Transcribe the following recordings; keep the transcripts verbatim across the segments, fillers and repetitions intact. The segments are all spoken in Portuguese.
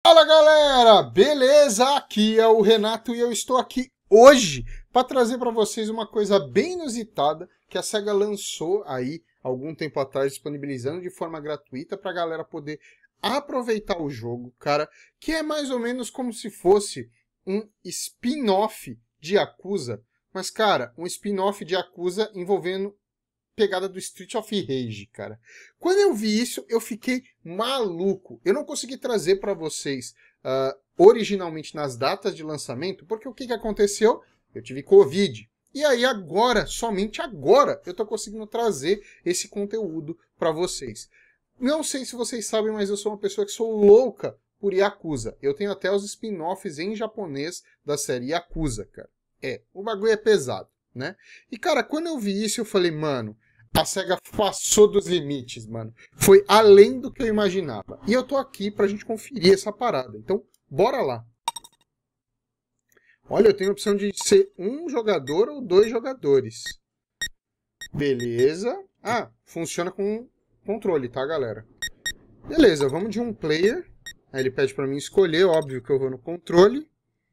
Fala galera, beleza? Aqui é o Renato e eu estou aqui hoje para trazer para vocês uma coisa bem inusitada que a SEGA lançou aí algum tempo atrás, disponibilizando de forma gratuita para a galera poder aproveitar o jogo, cara, que é mais ou menos como se fosse um spin-off de Yakuza, mas cara, um spin-off de Yakuza envolvendo pegada do Street of Rage, cara. Quando eu vi isso, eu fiquei maluco. Eu não consegui trazer para vocês uh, originalmente nas datas de lançamento, porque o que, que aconteceu? Eu tive Covid. E aí agora, somente agora, eu tô conseguindo trazer esse conteúdo para vocês. Não sei se vocês sabem, mas eu sou uma pessoa que sou louca por Yakuza. Eu tenho até os spin-offs em japonês da série Yakuza, cara. É, o bagulho é pesado, né? E cara, quando eu vi isso, eu falei, mano, a SEGA passou dos limites, mano. Foi além do que eu imaginava. E eu tô aqui pra gente conferir essa parada. Então, bora lá. Olha, eu tenho a opção de ser um jogador ou dois jogadores. Beleza. Ah, funciona com controle, tá, galera? Beleza, vamos de um player. Aí ele pede pra mim escolher. Óbvio que eu vou no controle.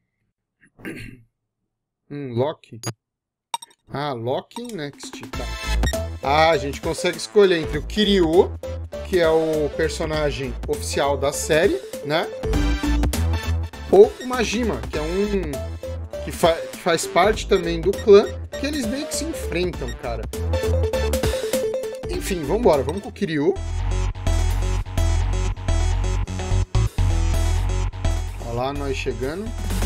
Hum, lock. Ah, lock next, tá. Ah, a gente consegue escolher entre o Kiryu, que é o personagem oficial da série, né? Ou o Majima, que é um que, fa que faz parte também do clã, que eles meio que se enfrentam, cara. Enfim, vambora, vamos com o Kiryu. Olha lá, nós chegando.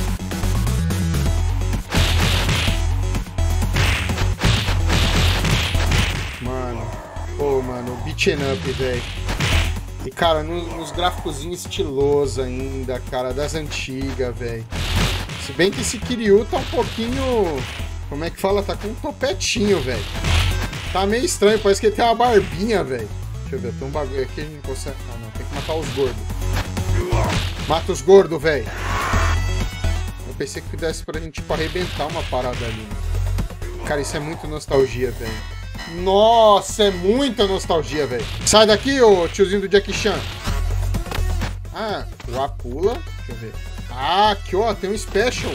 Pô, mano, beat'em up, velho. E, cara, no, nos gráficos estilosos ainda, cara, das antigas, velho. Se bem que esse Kiryu tá um pouquinho... Como é que fala? Tá com um topetinho, velho. Tá meio estranho, parece que ele tem uma barbinha, velho. Deixa eu ver, tem um bagulho aqui, a gente não consegue... Não, não, tem que matar os gordos. Mata os gordos, velho. Eu pensei que desse pra gente, tipo, arrebentar uma parada ali. Cara, isso é muito nostalgia, velho. Nossa, é muita nostalgia, velho. Sai daqui, ô tiozinho do Jackie Chan. Ah, o A pula. Deixa eu ver. Ah, aqui, ó, tem um special.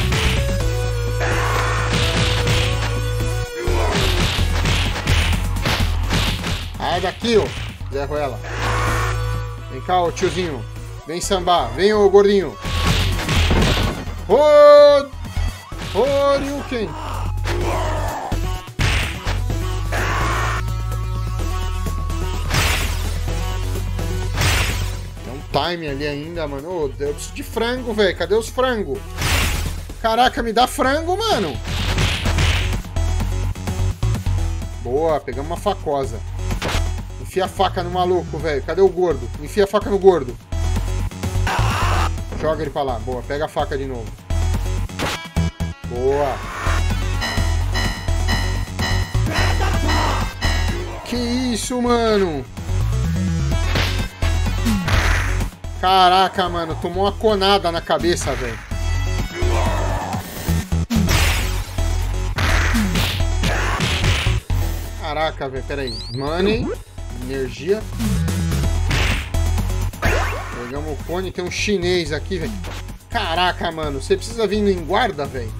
Sai daqui, ó. Zé Ruela. Vem cá, ô tiozinho. Vem sambar. Vem, ô gordinho. Ô... Ô, Ryuken. Time ali ainda, mano. Oh, eu preciso de frango, velho. Cadê os frangos? Caraca, me dá frango, mano. Boa, pegamos uma facosa. Enfia a faca no maluco, velho. Cadê o gordo? Enfia a faca no gordo. Joga ele pra lá. Boa, pega a faca de novo. Boa. Que isso, mano? Caraca, mano, tomou uma conada na cabeça, velho. Caraca, velho, peraí. Money, energia. Pegamos o cone, tem um chinês aqui, velho. Caraca, mano, você precisa vir em guarda, velho.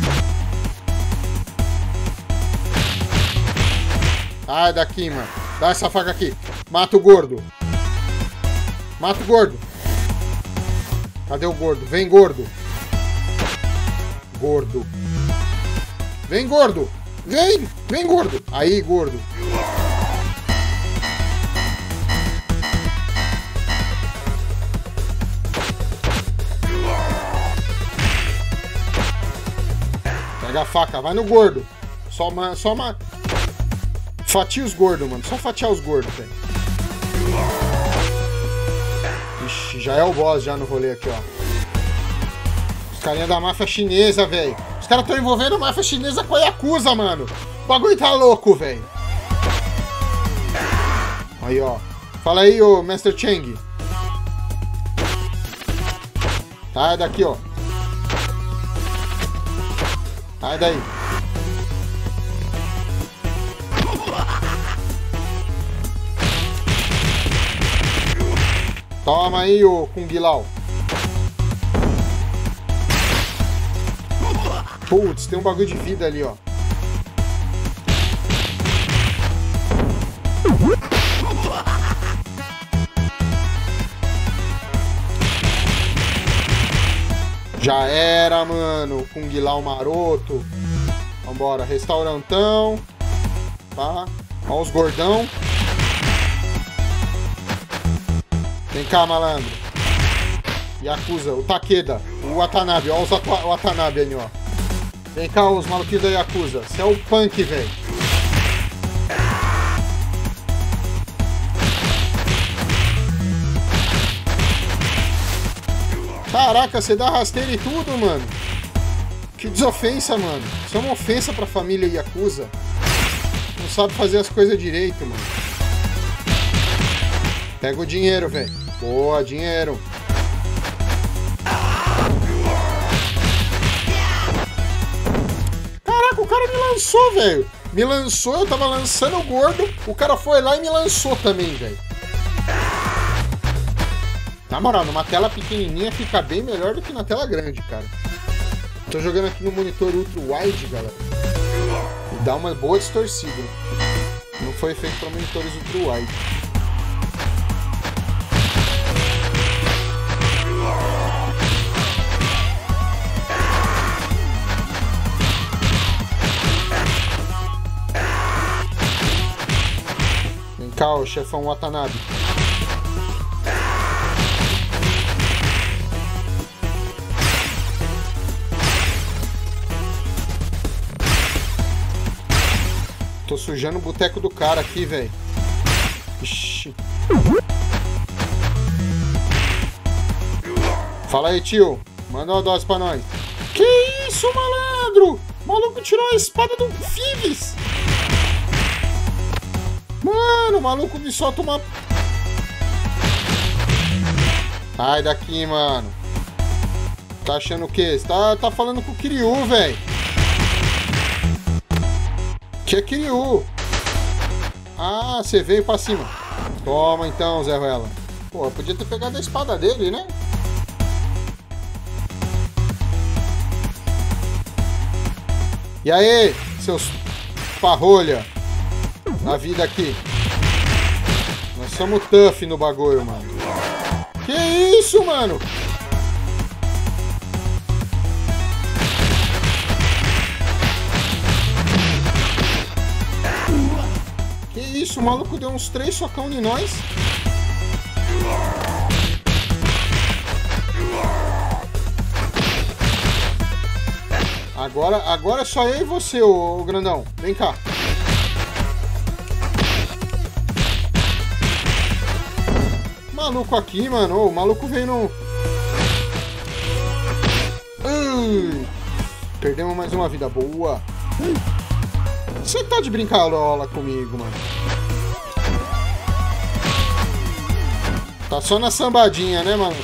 Sai daqui, mano. Dá essa faca aqui. Mata o gordo. Mata o gordo. Cadê o gordo? Vem, gordo. Gordo. Vem, gordo. Vem. Vem, gordo. Aí, gordo. Pega a faca. Vai no gordo. Só uma... Só uma... Fatia os gordos, mano. Só fatiar os gordos, velho. Ixi, já é o boss já no rolê aqui, ó. Os carinha da máfia chinesa, velho. Os caras estão envolvendo a máfia chinesa com a Yakuza, mano. O bagulho tá louco, velho. Aí, ó. Fala aí, ô Master Cheng. Sai daqui, ó. Sai daí. Toma aí, ô Kung Lao. Putz, tem um bagulho de vida ali, ó. Já era, mano. Kung Lao maroto. Vambora, restaurantão. Tá. Ó os gordão. Vem cá, malandro. Yakuza, o Takeda, o Watanabe. Ó os o Watanabe ali, ó. Vem cá, os maluquinhos da Yakuza. Você é o punk, velho. Caraca, você dá rasteira e tudo, mano. Que desofensa, mano. Isso é uma ofensa pra família Yakuza. Não sabe fazer as coisas direito, mano. Pega o dinheiro, velho. Boa, dinheiro. Caraca, o cara me lançou, velho. Me lançou, eu tava lançando o gordo. O cara foi lá e me lançou também, velho. Na moral, numa tela pequenininha fica bem melhor do que na tela grande, cara. Tô jogando aqui no monitor ultra wide, galera. E dá uma boa distorcida. Não foi feito para monitores ultra wide. Vem cá, o chefão Watanabe. Tô sujando o boteco do cara aqui, velho. Ixi. Fala aí, tio. Manda uma dose pra nós. Que isso, malandro? O maluco tirou a espada do Phoebus. Mano, o maluco me solta uma... Sai daqui, mano. Tá achando o quê? Você tá, tá falando com o Kiryu, velho. Que é Kiryu? Ah, você veio pra cima. Toma então, Zé Ruela. Pô, podia ter pegado a espada dele, né? E aí, seus parrolha. Na vida aqui. Nós somos tough no bagulho, mano. Que isso, mano? Isso, o maluco deu uns três socão em nós. Agora, agora é só eu e você, ô, ô grandão. Vem cá. Maluco aqui, mano. Ô, o maluco veio no... Ui, perdemos mais uma vida boa. Você tá de brincadeira comigo, mano. Tá só na sambadinha, né, mano?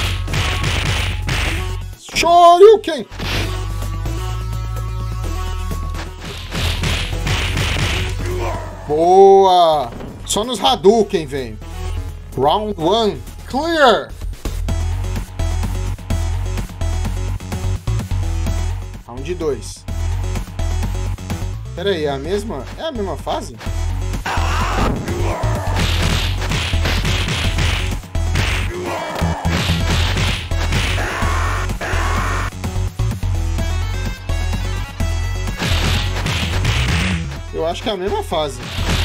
Shoryuken! Boa! Só nos Hadouken, velho. Round one, clear! Round dois. Pera aí, é a mesma... É a mesma fase? Eu acho que é a mesma fase.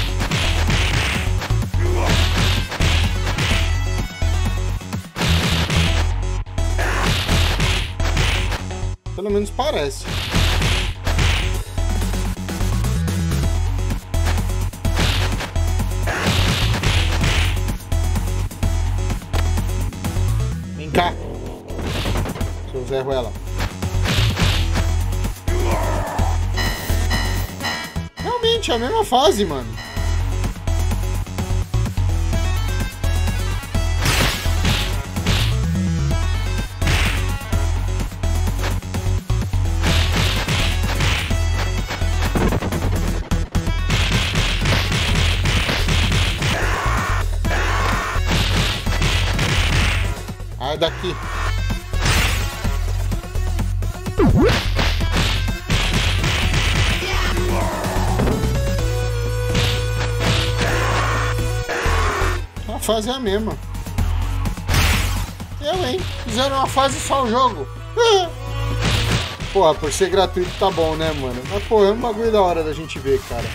Pelo menos parece. Vem cá, seu Zé Ruela. Realmente é a mesma fase, mano. Sai daqui. fase é a mesma. Eu, hein? Fizeram uma fase só o jogo. Porra, por ser gratuito tá bom, né, mano? Mas, pô, é um bagulho da hora da gente ver, cara.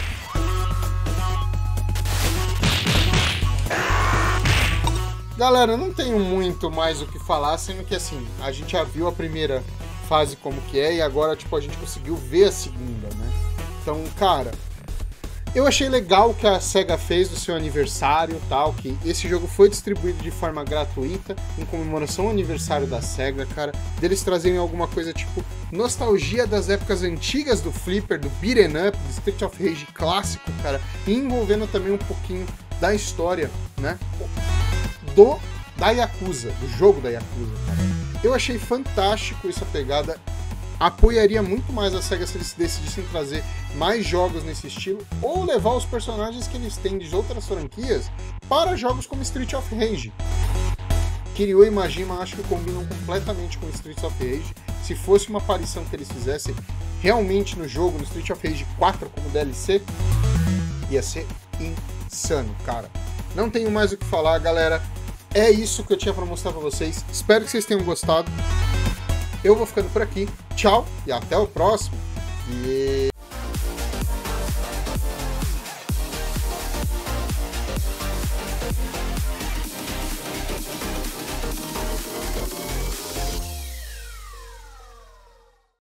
Galera, não tenho muito mais o que falar, sendo que, assim, a gente já viu a primeira fase como que é e agora, tipo, a gente conseguiu ver a segunda, né? Então, cara, eu achei legal o que a SEGA fez do seu aniversário e tal, que esse jogo foi distribuído de forma gratuita, em comemoração ao aniversário da SEGA, cara, deles trazerem alguma coisa tipo nostalgia das épocas antigas do Flipper, do Beat'em Up, do Street of Rage clássico, cara, e envolvendo também um pouquinho da história, né, do, da Yakuza, do jogo da Yakuza, cara. Eu achei fantástico essa pegada. Apoiaria muito mais a SEGA se eles decidissem trazer mais jogos nesse estilo ou levar os personagens que eles têm de outras franquias para jogos como Street of Rage. Kiryu e Majima acho que combinam completamente com Street of Rage. Se fosse uma aparição que eles fizessem realmente no jogo, no Street of Rage quatro como D L C, ia ser insano, cara. Não tenho mais o que falar, galera. É isso que eu tinha para mostrar para vocês. Espero que vocês tenham gostado. Eu vou ficando por aqui. Tchau e até o próximo. E...